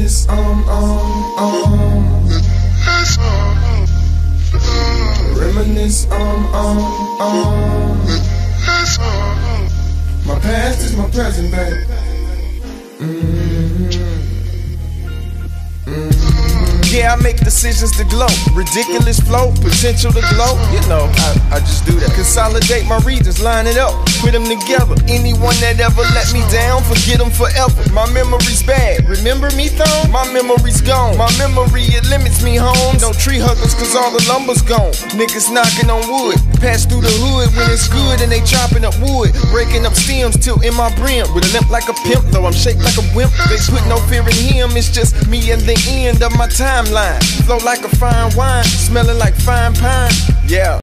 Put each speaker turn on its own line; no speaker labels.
Reminisce, Reminisce, My past is my present, baby.
Yeah, I make decisions to glow. Ridiculous flow, potential to glow. You know, I just do that. Consolidate my regions, line it up, put them together. Anyone that ever let me down, forget them forever. My memory's bad, remember me though? My memory's gone. My memory, it limits me home. No tree huggers, cause all the lumber's gone. Niggas knocking on wood, pass through the hood when it's good and they chopping up wood. Breaking up stems, tilting my brim. With a limp like a pimp, though I'm shaped like a wimp. They put no fear in him, it's just me and the end of my timeline. Flow like a fine wine, smelling like fine pine. Yeah.